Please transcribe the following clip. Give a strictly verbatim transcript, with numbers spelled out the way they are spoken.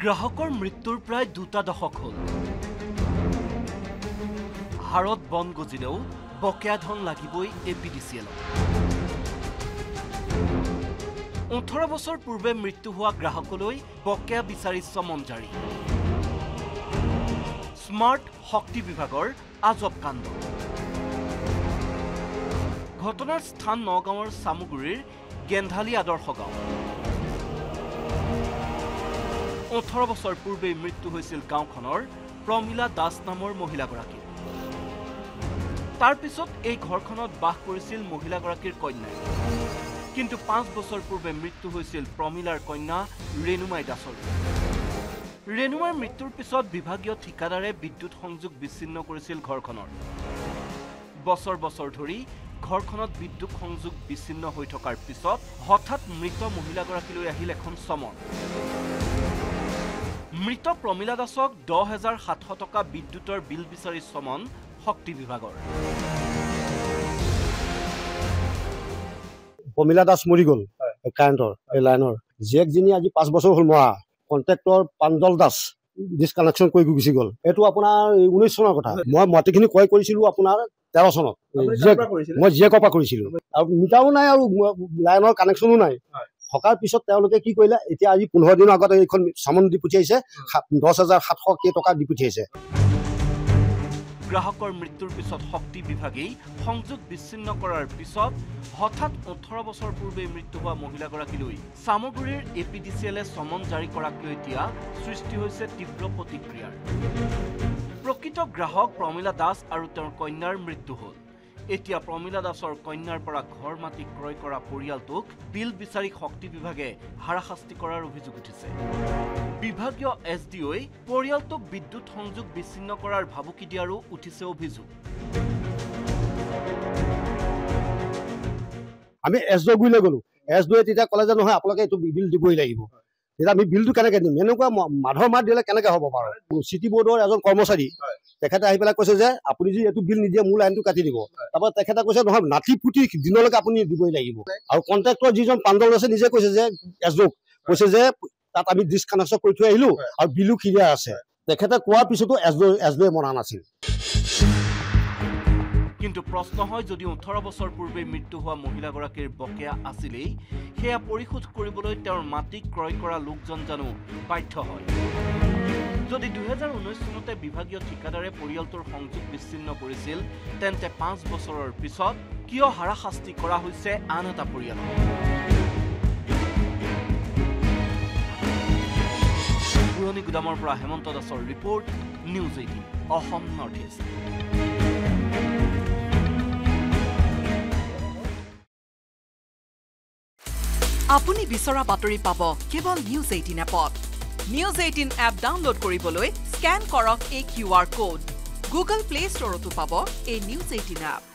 গ্ৰাহকৰ মৃত্যুৰ প্ৰায় দুটা দশক হ'ল। হাৰত বন গজিলেও বকেয়া ধন লাগিবই এ পি ডি চি এলক। ওঠৰ বছৰ পূৰ্বে মৃত্যু হোৱা গ্ৰাহকলৈ বকেয়া বিচাৰি চমন জাৰি। স্মাৰ্ট শক্তি বিভাগৰ আজব কাণ্ড। ঘটনাৰ স্থান নগাঁৱৰ চামুগুৰিৰ গেন্ধালী আদৰ্শ গাঁও। ওঠৰ বছৰ পূৰ্বে মৃত্যু হৈছিল গাঁওখনৰ প্ৰমীলা দাস নামৰ মহিলাগৰাকী। তাৰ পিছত এই ঘৰখনত বাস কৰিছিল মহিলাগৰাকীৰ কন্যাই। কিন্তু পাঁচ বছৰ পূৰ্বে মৃত্যু হৈছিল প্ৰমীলাৰ কন্যা ৰেণুমাই দাসৰ। ৰেণুমাৰ মৃত্যুৰ পিছত বিভাগীয় ঠিকাদাৰে বিদ্যুৎ সংযোগ বিচ্ছিন্ন কৰিছিল ঘৰখনৰ। বছৰ বছৰ ধৰি ঘৰখনত বিদ্যুৎ সংযোগ বিচ্ছিন্ন হৈ থকাৰ পিছত হঠাৎ মৃত মহিলাগৰাকীলৈ আহিল এখন চমন। মৃত প্ৰমীলা দাসক দহ হাজাৰ সাতশ টকা বিদ্যুতৰ বিল বিচাৰি চমন শক্তি বিভাগৰ। প্ৰমীলা দাস মৰি গ'ল কাৰেণ্টৰ এই লাইনৰ। জীয়েকজনী আজি পাঁচ বছৰ হ'ল মৰা। কণ্ট্ৰেক্টৰ প্ৰাঞ্জল দাস ডিছকানেকশ্যন কৰি গুচি গ'ল। এইটো আপোনাৰ ঊনৈছ চনৰ কথা। মই মাটিখিনি ক্ৰয় কৰিছিলোঁ আপোনাৰ তেৰ চনত। মই জীয়েকৰ পৰা কৰিছিলোঁ আৰু মিটাৰো নাই আৰু লাইনৰ কানেকশ্যনো নাই। থকাৰ পিছত তেওঁলোকে কি কৰিলে, এতিয়া আজি পোন্ধৰ দিনৰ আগতে এইখন চামন দি পঠিয়াইছে, দহ হাজাৰ সাতশ কেইটকা দি পঠিয়াইছে। গ্ৰাহকৰ মৃত্যুৰ পিছত শক্তি বিভাগেই সংযোগ বিচ্ছিন্ন কৰাৰ পিছত হঠাৎ ওঠৰ বছৰ পূৰ্বে মৃত্যু হোৱা মহিলাগৰাকীলৈ চামগুৰিৰ এ পি ডি চি এলে চমন জাৰি কৰাকলৈ এতিয়া সৃষ্টি হৈছে তীব্ৰ প্ৰতিক্ৰিয়াৰ। প্ৰকৃত গ্ৰাহক প্ৰমীলা দাস আৰু তেওঁৰ কন্যাৰ মৃত্যু হ'ল। এতিয়া প্ৰমীলা দাসৰ কন্যাৰ পৰা ঘৰ মাটি ক্ৰয় কৰা পৰিয়ালটোক বিল বিচাৰি শক্তি বিভাগে হাৰাশাস্তি কৰাৰ অভিযোগ উঠিছে। বিভাগীয় এছ ডি অই পৰিয়ালটোক বিদ্যুৎ সংযোগ বিচ্ছিন্ন কৰাৰ ভাবুকি দিয়াৰো উঠিছে অভিযোগ। আমি এছ ডি অ' গুৰিলৈ গ'লো। এছ ডি অই তেতিয়া ক'লে যে নহয় আপোনালোকে এইটো বিল দিবই লাগিব। তেতিয়া আমি বিলটো কেনেকৈ দিম? এনেকুৱা মাধৰ মাত দিলে কেনেকৈ হ'ব বাৰু? চিটি বৰ্ডৰ এজন কৰ্মচাৰী তেখেতে আহি পেলাই কৈছে যে আপুনি যদি এইটো বিল নিদিয়ে মোৰ লাইনটো কাটি দিব। তাৰপৰা তেখেতে কৈছে নহয় নাতি পুতি দিনলৈকে আপুনি দিবই লাগিব। আৰু কণ্ট্ৰেক্টৰ যিজন প্ৰাঞ্জল দাসে নিজে কৈছে যে এছ ডি অ'ক কৈছে যে তাত আমি ডিছকানেকশ্যন কৰি থৈ আহিলোঁ আৰু বিলো ক্লিয়াৰ আছে। তেখেতে কোৱাৰ পিছতো S D O' S D অই মনা নাছিল। কিন্তু প্ৰশ্ন হয়, যদি ওঠৰ বছৰ পূৰ্বে মৃত্যু হোৱা মহিলাগৰাকীৰ বকেয়া আছিলেই, সেয়া পৰিশোধ কৰিবলৈ তেওঁৰ মাটি ক্ৰয় কৰা লোকজন জানো বাধ্য হয়? যদি দুহেজাৰ ঊনৈছ চনতে বিভাগীয় ঠিকাদাৰে পৰিয়ালটোৰ সংযোগ বিচ্ছিন্ন কৰিছিল, তেন্তে পাঁচ বছৰৰ পিছত কিয় হাৰাশাস্তি কৰা হৈছে আন এটা পৰিয়ালক? পুৰণি গুদামৰ পৰা হেমন্ত দাসৰ report, news eighteen Asom north east. আপুনি বিচৰা বাতৰি পাব কেৱল নিউজ এইটিন এপত। নিউজ এইটিন এপ ডাউনলোড কৰিবলৈ স্কেন কৰক এই Q R code. Google Play ষ্টৰতো পাব এই নিউজ এইটিন এপ।